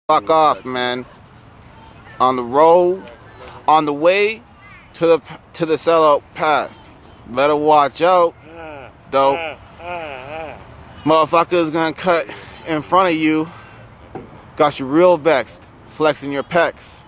Fuck off, man. On the road, on the way to the sellout path. Better watch out, though. Motherfuckers gonna cut in front of you. Got you real vexed, flexing your pecs.